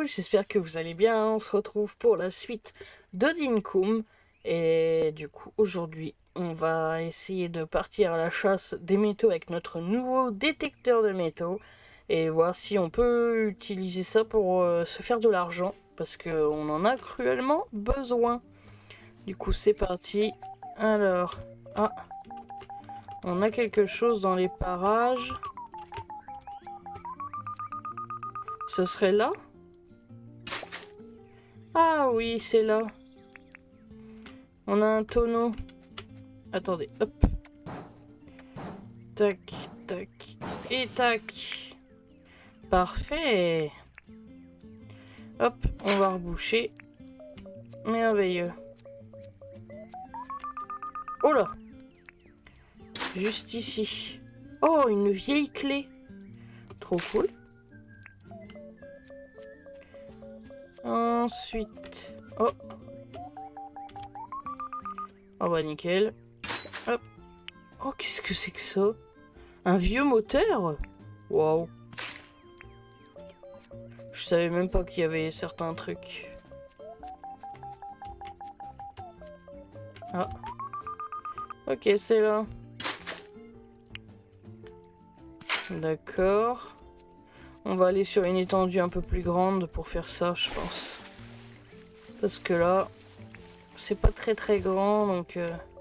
j'espère que vous allez bien. On se retrouve pour la suite de Dinkum. Et du coup, aujourd'hui, on va essayer de partir à la chasse des métaux avec notre nouveau détecteur de métaux. Et voir si on peut utiliser ça pour se faire de l'argent. Parce qu'on en a cruellement besoin. Du coup, c'est parti. Alors, on a quelque chose dans les parages. Ce serait là? Ah oui, c'est là. On a un tonneau. Attendez, hop. Tac, tac et tac. Parfait. Hop, on va reboucher. Merveilleux. Oh là. Juste ici. Oh, une vieille clé. Trop cool. Ensuite... Oh. Oh bah nickel. Hop. Oh, qu'est-ce que c'est que ça? Un vieux moteur? Waouh. Je savais même pas qu'il y avait certains trucs. Ah. Ok, c'est là. D'accord. On va aller sur une étendue un peu plus grande pour faire ça, je pense. Parce que là, c'est pas très grand, donc...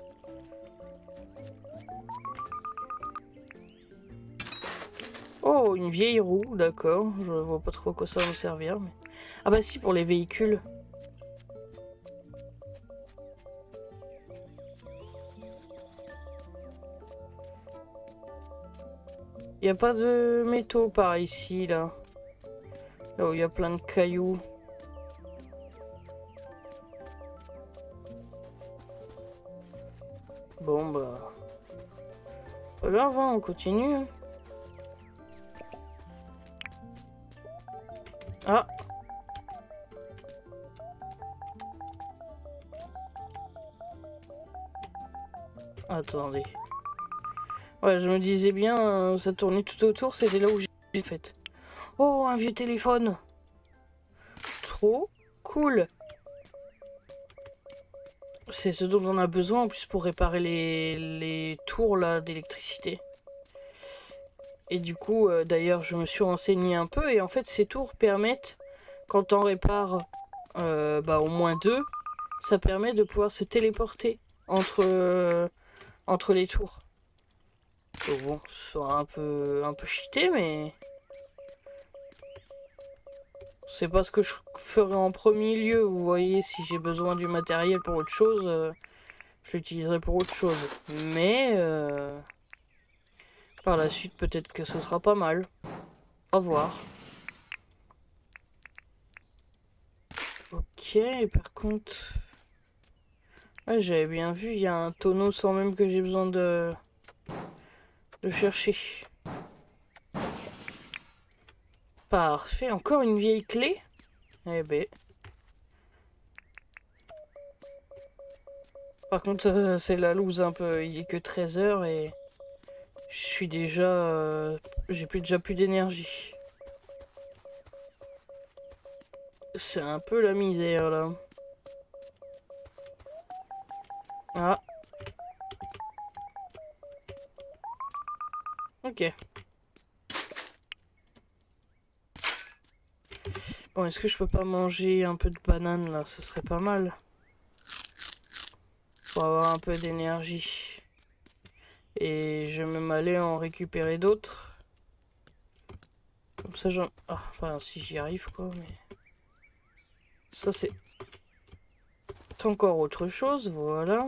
Oh, une vieille roue, d'accord. Je vois pas trop à quoi ça va me servir. Mais... Ah bah si, pour les véhicules. Il n'y a pas de métaux par ici, là. Là où il y a plein de cailloux. Bon, bah... Pas grave, hein, on continue. Ah! Attendez. Ouais, je me disais bien, ça tournait tout autour, c'était là où j'ai fait. Oh, un vieux téléphone! Trop cool! C'est ce dont on a besoin en plus pour réparer les tours là d'électricité. Et du coup, d'ailleurs, je me suis renseigné un peu et en fait, ces tours permettent, quand on répare au moins deux, ça permet de pouvoir se téléporter entre les tours. Donc bon, ça sera un peu cheaté, mais c'est pas ce que je ferai en premier lieu. Vous voyez, si j'ai besoin du matériel pour autre chose, je l'utiliserai pour autre chose. Mais par la suite, peut-être que ce sera pas mal. À voir. Ok, et par contre... Ouais, j'avais bien vu, il y a un tonneau sans même que j'ai besoin de chercher. Parfait, encore une vieille clé. Eh ben. Par contre, c'est la loose un peu. Il est que 13 h et je suis déjà... j'ai déjà plus d'énergie. C'est un peu la misère là. Ah. Ok. Bon, est-ce que je peux pas manger un peu de banane là? Ce serait pas mal. Pour avoir un peu d'énergie. Et je vais même aller en récupérer d'autres. Comme ça j'en... Ah, enfin si j'y arrive quoi, mais... Ça c'est... encore autre chose, voilà.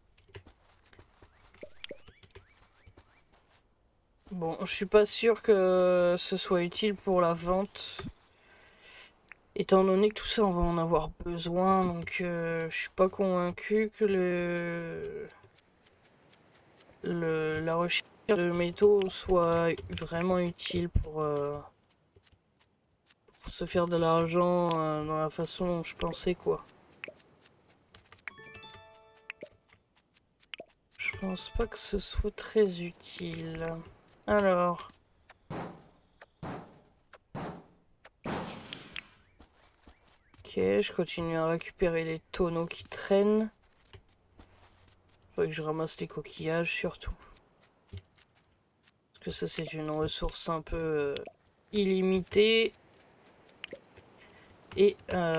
Bon, je suis pas sûr que ce soit utile pour la vente. Étant donné que tout ça, on va en avoir besoin, donc je suis pas convaincu que la recherche de métaux soit vraiment utile pour se faire de l'argent dans la façon dont je pensais, quoi. Je pense pas que ce soit très utile. Alors... Ok, je continue à récupérer les tonneaux qui traînent. Faudrait que je ramasse les coquillages surtout. Parce que ça c'est une ressource un peu illimitée. Et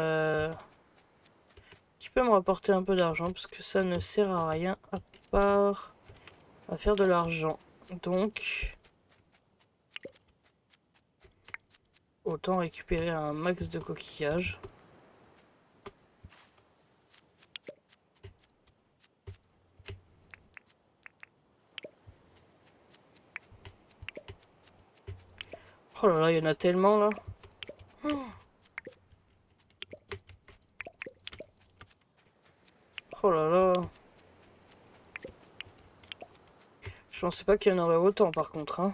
qui peut me rapporter un peu d'argent parce que ça ne sert à rien à part à faire de l'argent. Donc autant récupérer un max de coquillages. Oh là là, il y en a tellement là. Oh là là. Je pensais pas qu'il y en aurait autant par contre. Hein.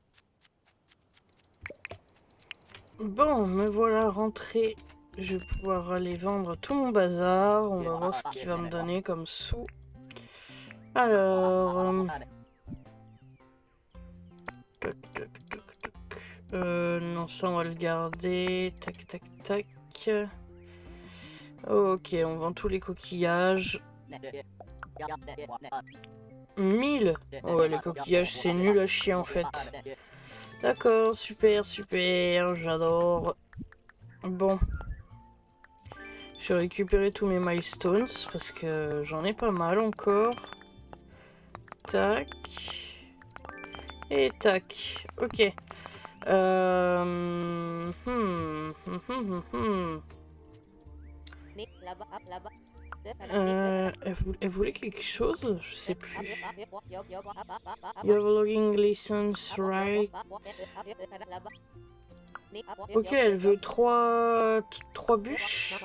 Bon, me voilà rentré. Je vais pouvoir aller vendre tout mon bazar. On va voir ce qu'il va me donner comme sous. Alors... Tac, tac, tac, tac. Non, ça on va le garder. Tac, tac, tac. Ok, on vend tous les coquillages. 1000. Oh ouais, les coquillages, c'est nul à chier en fait. D'accord, super, super, j'adore. Bon. Je vais récupérer tous mes milestones parce que j'en ai pas mal encore. Tac. Et tac. Ok. Elle voulait quelque chose? Je sais plus. You have a logging license, right? Ok, elle veut 3 bûches.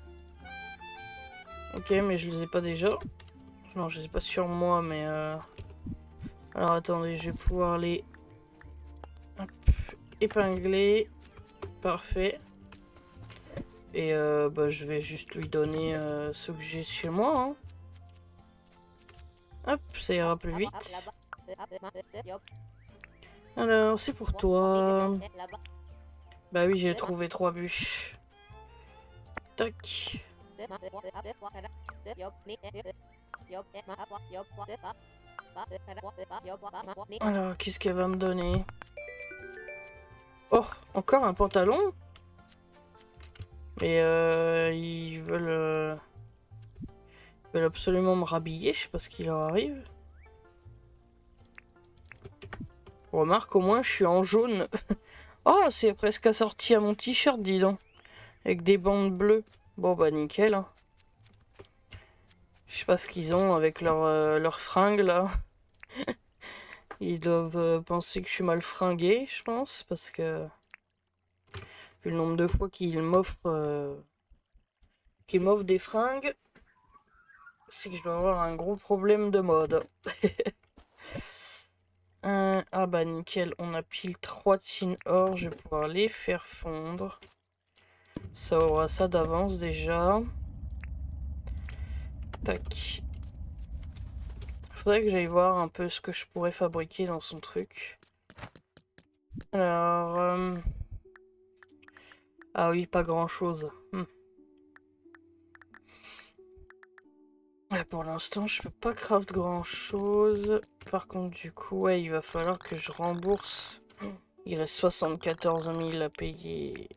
Ok, mais je les ai pas déjà. Non, je les ai pas sur moi, mais... Alors attendez, je vais pouvoir les... Hop, épingler. Parfait. Et bah, je vais juste lui donner ce que j'ai chez moi. Hein. Hop, ça ira plus vite. Alors, c'est pour toi. Bah oui, j'ai trouvé 3 bûches. Tac. Alors, qu'est-ce qu'elle va me donner? Oh, encore un pantalon? Mais ils veulent absolument me rhabiller, je sais pas ce qui leur arrive. Remarque, au moins je suis en jaune. Oh, c'est presque assorti à mon t-shirt, dis donc. Avec des bandes bleues. Bon bah nickel. Hein. Je sais pas ce qu'ils ont avec leurs fringues là. Ils doivent penser que je suis mal fringué, je pense, parce que vu le nombre de fois qu'ils m'offrent des fringues, c'est que je dois avoir un gros problème de mode. Ah bah nickel, on a pile 3 tin or, je vais pouvoir les faire fondre. Ça aura ça d'avance déjà. Tac. Faudrait que j'aille voir un peu ce que je pourrais fabriquer dans son truc. Alors... Ah oui, pas grand chose. Pour l'instant, je peux pas craft grand chose. Par contre, du coup, ouais, il va falloir que je rembourse. Il reste 74 000 à payer.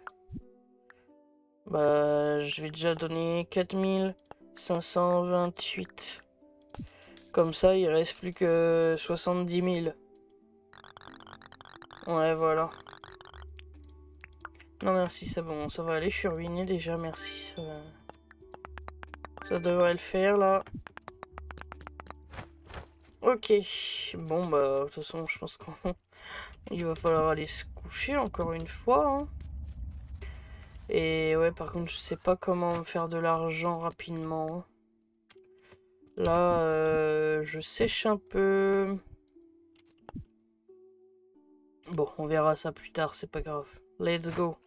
Bah, je vais déjà donner 4528. Comme ça, il reste plus que 70 000. Ouais, voilà. Non, merci, c'est bon, ça va aller. Je suis ruiné déjà, merci. Ça devrait le faire, là. Ok. Bon, bah, de toute façon, je pense qu'il va falloir aller se coucher encore une fois. Hein. Et ouais, par contre, je sais pas comment me faire de l'argent rapidement. Là, je sèche un peu. Bon, on verra ça plus tard, c'est pas grave. Let's go.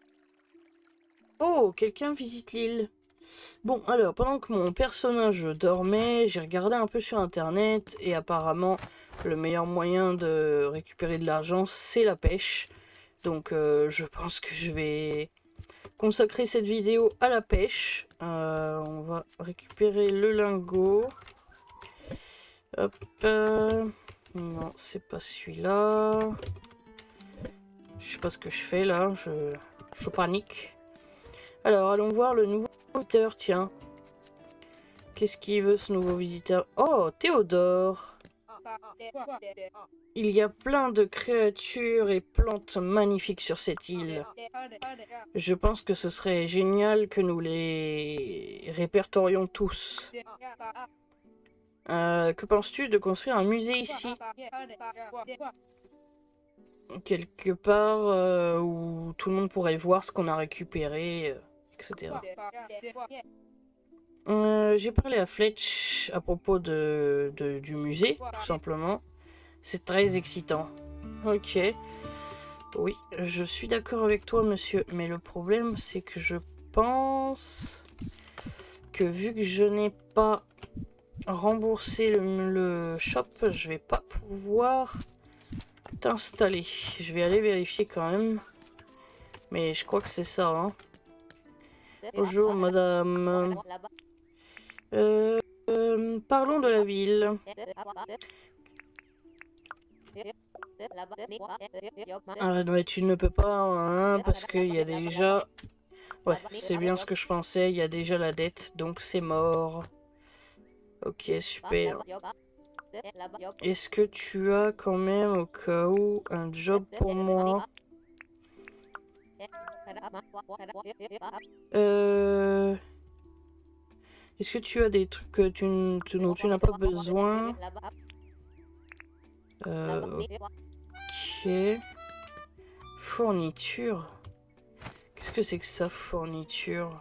Oh, quelqu'un visite l'île. Bon, alors, pendant que mon personnage dormait, j'ai regardé un peu sur internet et apparemment, le meilleur moyen de récupérer de l'argent, c'est la pêche. Donc, je pense que je vais consacrer cette vidéo à la pêche. On va récupérer le lingot. Hop. Non, c'est pas celui-là. Je sais pas ce que je fais là. Je panique. Alors, allons voir le nouveau visiteur. Tiens. Qu'est-ce qu'il veut ce nouveau visiteur? Oh, Théodore. Il y a plein de créatures et plantes magnifiques sur cette île. Je pense que ce serait génial que nous les répertorions tous. Que penses-tu de construire un musée ici? Quelque part où tout le monde pourrait voir ce qu'on a récupéré, etc. J'ai parlé à Fletch à propos du musée, tout simplement. C'est très excitant. Ok. Oui, je suis d'accord avec toi, monsieur. Mais le problème, c'est que je pense que vu que je n'ai pas remboursé le shop, je vais pas pouvoir t'installer. Je vais aller vérifier quand même. Mais je crois que c'est ça, hein. Bonjour, madame. Parlons de la ville. Ah non, tu ne peux pas, hein, parce qu'il y a déjà... Ouais, c'est bien ce que je pensais, il y a déjà la dette, donc c'est mort. Ok, super. Est-ce que tu as quand même, au cas où, un job pour moi? Est-ce que tu as des trucs que dont tu n'as pas besoin? Ok. Fourniture. Qu'est-ce que c'est que ça, fourniture?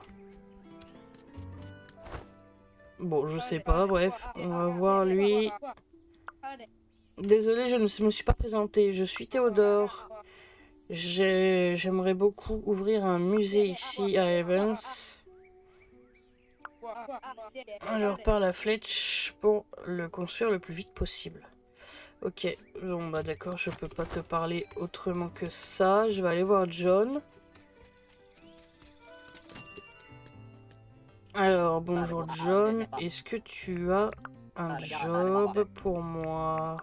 Bon, je sais pas, bref. On va voir lui. Désolé, je ne me suis pas présenté. Je suis Théodore. J'aimerais beaucoup ouvrir un musée ici à Evans. Alors parle à Fletch pour le construire le plus vite possible. Ok, bon bah d'accord, je peux pas te parler autrement que ça. Je vais aller voir John. Alors bonjour John, est-ce que tu as un job pour moi?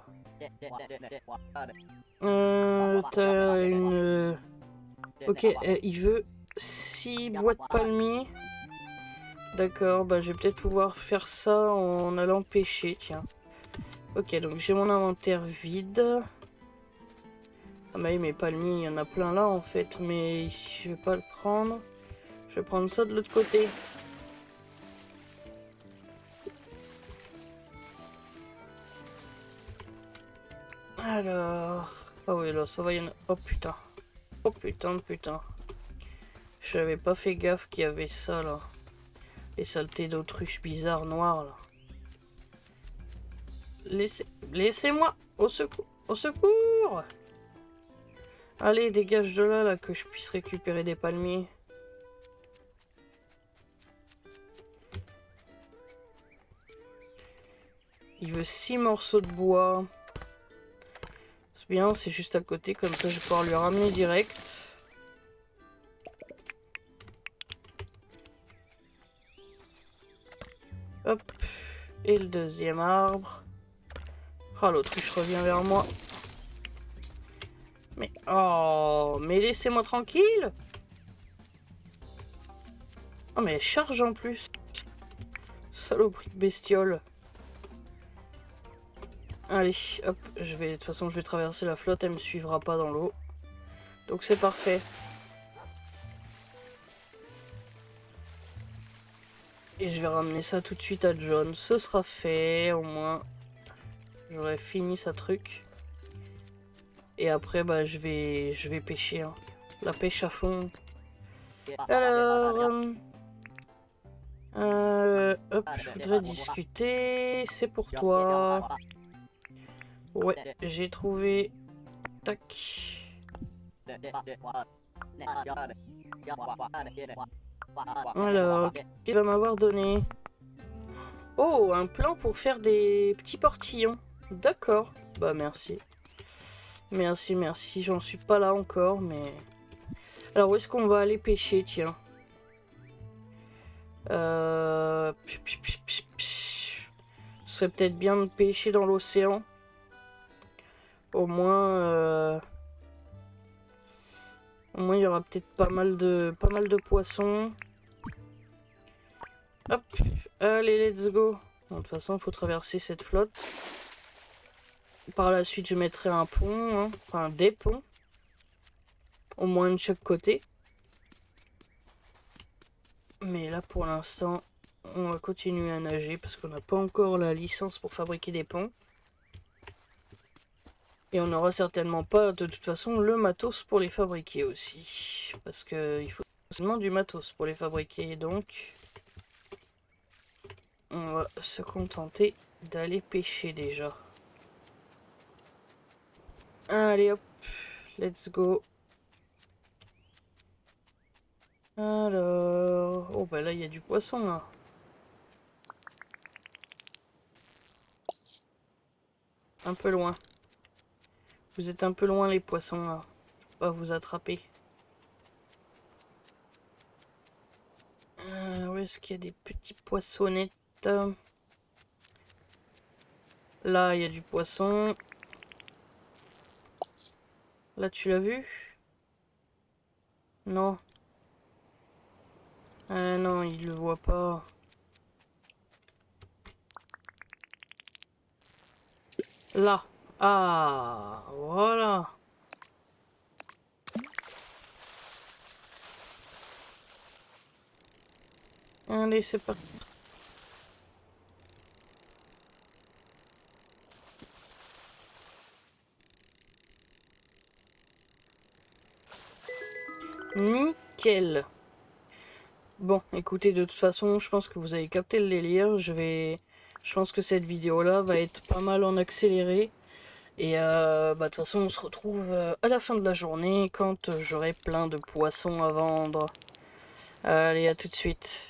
T'as une... Ok, il veut 6 boîtes palmiers. D'accord, bah je vais peut-être pouvoir faire ça en allant pêcher, tiens. Ok, donc j'ai mon inventaire vide. Ah bah oui, mes palmiers, il y en a plein là en fait, mais ici je vais pas le prendre. Je vais prendre ça de l'autre côté. Alors... Ah oui, là, ça va, il y en a... Oh putain. Oh putain, putain. Je n'avais pas fait gaffe qu'il y avait ça, là. Les saletés d'autruche bizarres noires, là. Laissez-moi! Au secours! Au secours! Allez, dégage de là, là, que je puisse récupérer des palmiers. Il veut 6 morceaux de bois. C'est bien, c'est juste à côté, comme ça je vais pouvoir lui ramener direct. Hop. Et le deuxième arbre. Ah, l'autruche revient vers moi. Mais... Oh, mais laissez-moi tranquille. Oh, mais elle charge en plus. Saloperie de bestiole. Allez, hop, de toute façon je vais traverser la flotte, elle me suivra pas dans l'eau. Donc c'est parfait. Et je vais ramener ça tout de suite à John. Ce sera fait, au moins. J'aurai fini sa truc. Et après, bah je vais pêcher. Hein. La pêche à fond. Alors... hop, je voudrais discuter. C'est pour toi. Ouais, j'ai trouvé. Tac. Alors, qu'il va m'avoir donné? Oh, un plan pour faire des petits portillons. D'accord. Bah merci. Merci, merci. J'en suis pas là encore, mais... Alors, où est-ce qu'on va aller pêcher, tiens? Ce serait peut-être bien de pêcher dans l'océan. Au moins, il y aura peut-être pas mal de poissons. Hop, allez, let's go. Bon, de toute façon, il faut traverser cette flotte. Par la suite, je mettrai un pont, hein, enfin des ponts. Au moins de chaque côté. Mais là, pour l'instant, on va continuer à nager parce qu'on n'a pas encore la licence pour fabriquer des ponts. Et on n'aura certainement pas, de toute façon, le matos pour les fabriquer aussi. Parce qu'il faut seulement du matos pour les fabriquer. Donc, on va se contenter d'aller pêcher déjà. Allez hop, let's go. Alors, oh bah là il y a du poisson là. Un peu loin. Vous êtes un peu loin les poissons là. Je peux pas vous attraper. Où est-ce qu'il y a des petits poissonnettes? Là il y a du poisson. Là tu l'as vu? Non. Non, il le voit pas. Là. Ah, voilà. Allez, c'est parti. Nickel. Bon, écoutez, de toute façon, je pense que vous avez capté le délire. Je pense que cette vidéo-là va être pas mal en accéléré. Et bah, de toute façon, on se retrouve à la fin de la journée quand j'aurai plein de poissons à vendre. Allez, à tout de suite.